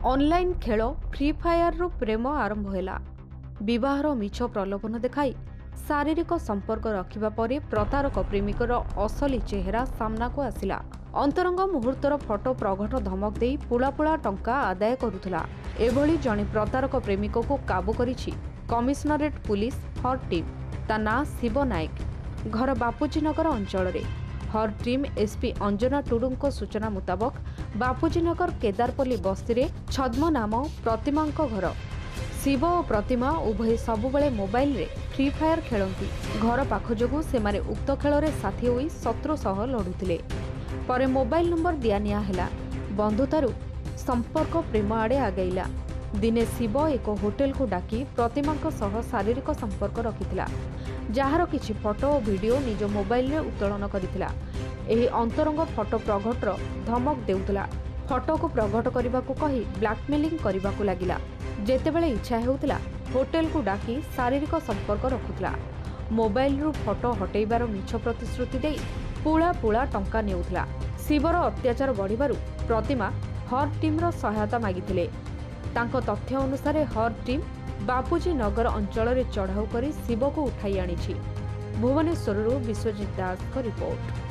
Online खेल free fire रु प्रेम आरंभ होला। विवाहर मिछ प्रलोभन देखाई शारीरिक संपर्क रखिबा परे प्रतारक प्रेमिकर असली चेहरा सामना को आसिला। अंतरंग मुहूर्तर फोटो प्रघट धमक देई पुला पुला टंका आदाय करुथला। एभली जणे प्रतारक प्रेमिक को काबू करिछि कमिशनरेट पुलिस हर टीम। ता ना शिव नायक, घर बापूजी नगर अंचल रे। हर टीम एसपी अंजना टुडुंको सूचना मुताबक बापूजी नगर केदारपल्ली बस्ती रे छद्म नाम प्रतिमा घर। शिव और प्रतिमा उभय सबुबले मोबाइल रे फ्री फायर खेलती। घर पाख जोगु सेमाने उक्त खेल रे साथी होई शत्रु सह लड़ुथिले। परे मोबाइल नंबर दियानिया हेला। बंधुतारु संपर्क प्रेम आड़े आगैला। दिने शिव एक होटेल को डाकी प्रतिमा सह शारीरिक संपर्क रखिथिला, जार किछि फोटो और वीडियो निज मोबाइल रे उत्तोलन करिथिला। एही अंतरंग फोटो प्रघटर धमक देउतला। फोटो को प्रघट करने को कही ब्लैकमेलिंग करने को लगिला। जेतेबेले इच्छा हेउतला होटेल को डाकी शारीरिक संपर्क रखुतला। मोबाइल रु फोटो हटेइबार मिछ प्रतिश्रुति देई पुला पुला टंका नेउतला। शिवर अत्याचार बढ़िबारु प्रतिमा हर टीम रो सहायता मागिथिले। तांको तथ्य अनुसार हर टीम बापूजी नगर अंचल रे चढ़ाऊ करी शिव को उठाई आनिछि। भुवनेश्वर विश्वजित दास को रिपोर्ट।